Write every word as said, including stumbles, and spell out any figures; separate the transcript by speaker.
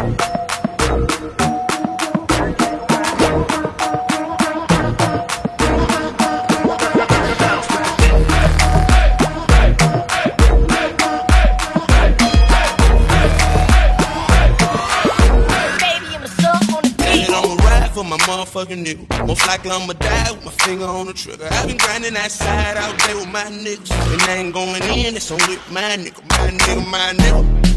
Speaker 1: For my motherfucking nigga. Most likely I'ma die with my finger on the trigger. I've been grinding that side out there with my niggas. And I ain't going in, it's on with my nigga, my nigga, my nigga.